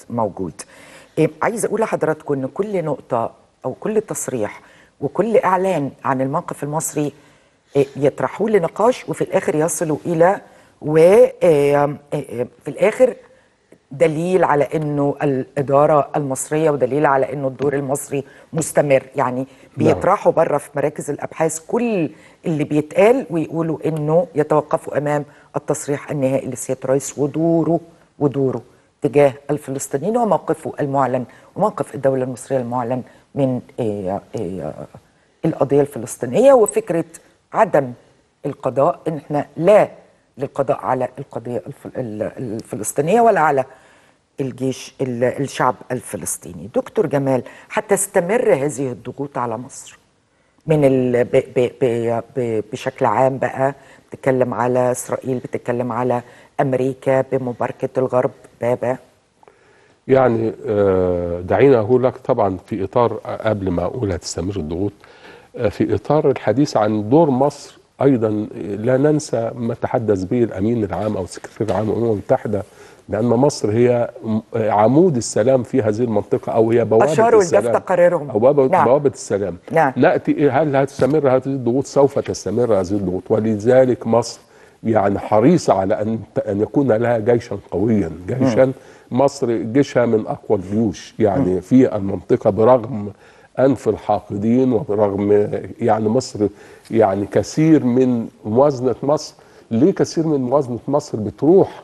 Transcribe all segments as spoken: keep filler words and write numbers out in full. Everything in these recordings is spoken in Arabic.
موجود. إيه عايز اقول لحضراتكم ان كل نقطه او كل تصريح وكل اعلان عن الموقف المصري إيه يطرحوه لنقاش وفي الاخر يصلوا الى وفي الاخر دليل على انه الاداره المصريه ودليل على انه الدور المصري مستمر. يعني بيطرحوا بره في مراكز الابحاث كل اللي بيتقال ويقولوا انه يتوقفوا امام التصريح النهائي لسياده الرئيس ودوره ودوره تجاه الفلسطينيين وموقفه المعلن وموقف الدوله المصريه المعلن من إيه إيه القضيه الفلسطينيه وفكره عدم القضاء، ان احنا لا للقضاء على القضيه الفلسطينية ولا على الجيش الشعب الفلسطيني. دكتور جمال، هتستمر هذه الضغوط على مصر من ال ب ب ب ب بشكل عام بقى، بتتكلم على إسرائيل، بتتكلم على أمريكا بمباركة الغرب بابا؟ يعني دعينا أقول لك طبعا في إطار قبل ما أقول هتستمر الضغوط، في إطار الحديث عن دور مصر أيضا لا ننسى ما تحدث به الأمين العام أو السكرتير العام للأمم المتحدة بأن مصر هي عمود السلام في هذه المنطقة أو هي بوابة أشاروا السلام لده في تقاريرهم أو بوابة, نعم. بوابة السلام. نعم. نأتي هل هتستمر هذه الضغوط؟ سوف تستمر هذه الضغوط، ولذلك مصر يعني حريصة على أن أن يكون لها جيشا قويا، جيشا م. مصر جيشها من أقوى الجيوش يعني م. في المنطقة، برغم أنف الحاقدين وبرغم يعني مصر يعني كثير من موازنة مصر. ليه كثير من موازنة مصر بتروح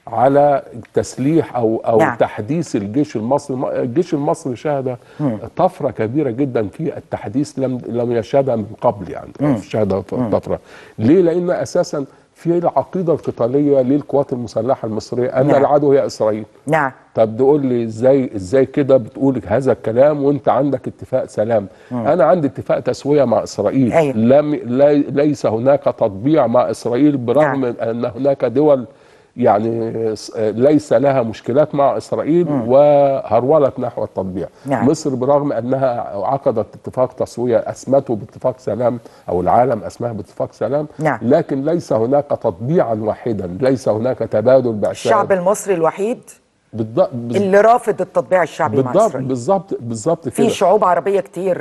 على تسليح أو أو نعم. تحديث الجيش المصري. الجيش المصري شهد طفرة كبيرة جدا في التحديث لم لم يشهدها من قبل، يعني شهد طفرة. ليه؟ لأن أساسا في العقيدة القتالية للقوات المسلحة المصرية أن نعم. العدو هي إسرائيل. نعم. طب تقول لي ازاي ازاي كده بتقول هذا الكلام وانت عندك اتفاق سلام؟ مم. انا عندي اتفاق تسويه مع اسرائيل. أيوة. لم لي ليس هناك تطبيع مع اسرائيل، برغم نعم. ان هناك دول يعني ليس لها مشكلات مع اسرائيل مم. وهرولت نحو التطبيع. نعم. مصر برغم انها عقدت اتفاق تسويه اسمته باتفاق سلام او العالم اسمها باتفاق سلام. نعم. لكن ليس هناك تطبيعا واحدا، ليس هناك تبادل بعثات. الشعب المصري الوحيد بالضبط اللي رافض التطبيع الشعبي مع اسرائيل. بالظبط بالظبط كده. في شعوب عربيه كتير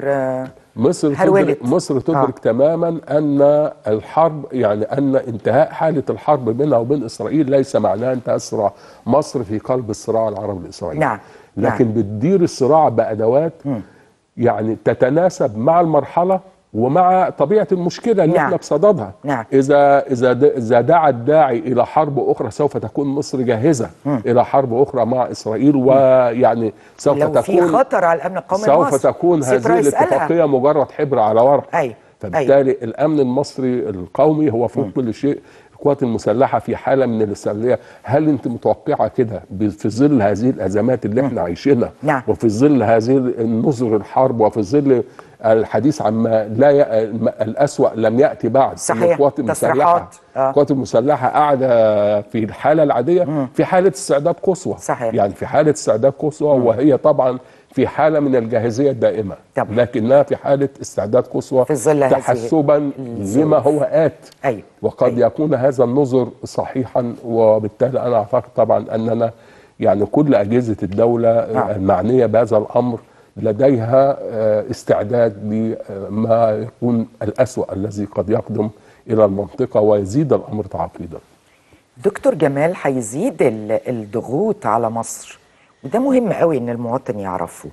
مصر تدرك مصر تدرك آه. تماما ان الحرب يعني ان انتهاء حاله الحرب بينها وبين اسرائيل ليس معناه انتهاء الصراع. مصر في قلب الصراع العربي الاسرائيلي. نعم. لكن نعم. بتدير الصراع بادوات م. يعني تتناسب مع المرحله ومع طبيعه المشكله اللي نعم. احنا بصددها. نعم. اذا اذا اذا دعا الداعي الى حرب اخرى سوف تكون مصر جاهزه م. الى حرب اخرى مع اسرائيل، ويعني سوف لو تكون في خطر على الامن القومي سوف مصر. تكون هذه الاتفاقيه مجرد حبر على ورق. أي. فبالتالي أي. الامن المصري القومي هو فوق م. كل شيء. القوات المسلحه في حاله من الاستقلاليه. هل انت متوقعه كده في ظل هذه الازمات اللي احنا عايشينها نعم. وفي ظل هذه النظر الحرب وفي ظل الحديث عما لا ي... الأسوأ لم يأتي بعد؟ صحيح. القوات المسلحة القوات آه. المسلحة قاعدة في الحالة العادية مم. في حالة استعداد قصوى. صحيح. يعني في حالة استعداد قصوى، وهي طبعا في حالة من الجاهزية الدائمة طبعا. لكنها في حالة استعداد قصوى تحسبا لما هو آت. أيوه. وقد أيوه. يكون هذا النظر صحيحا، وبالتالي أنا أعتقد طبعا أننا يعني كل أجهزة الدولة آه. المعنية بهذا الأمر لديها استعداد لما يكون الأسوأ الذي قد يقدم إلى المنطقة ويزيد الأمر تعقيدا. دكتور جمال، هيزيد الضغوط على مصر، وده مهم قوي إن المواطن يعرفه،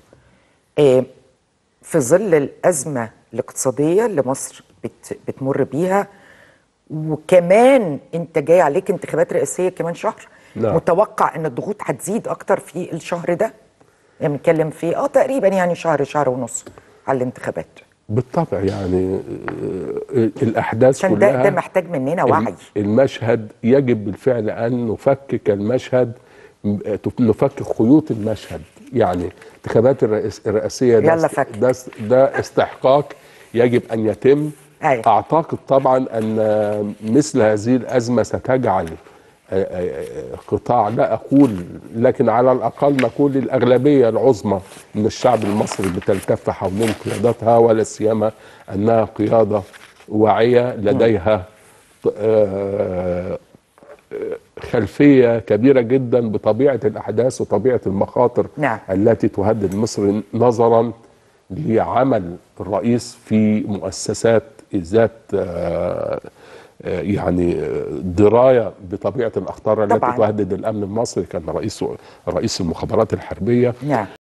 في ظل الأزمة الاقتصادية اللي مصر بت بتمر بيها، وكمان أنت جاي عليك انتخابات رئاسية كمان شهر. نعم. متوقع إن الضغوط هتزيد أكتر في الشهر ده؟ يعني بنتكلم في اه تقريبا يعني شهر شهر ونص على الانتخابات. بالطبع يعني الاحداث عشان كلها ده, ده محتاج مننا وعي. المشهد يجب بالفعل ان نفكك المشهد، نفكك خيوط المشهد. يعني انتخابات الرئاسيه ده, ده ده استحقاق يجب ان يتم. أيوة. اعتقد طبعا ان مثل هذه الازمه ستجعل قطاع، لا أقول لكن على الأقل نقول الأغلبية العظمى من الشعب المصري بتلتف حوالين قيادتها، ولا سيما أنها قيادة واعية لديها خلفية كبيرة جدا بطبيعة الأحداث وطبيعة المخاطر نعم. التي تهدد مصر نظرا لعمل الرئيس في مؤسسات ذات آه، آه، يعني دراية بطبيعة الأخطار التي طبعاً. تهدد الأمن المصري. كان رئيس رئيس المخابرات الحربية. نعم.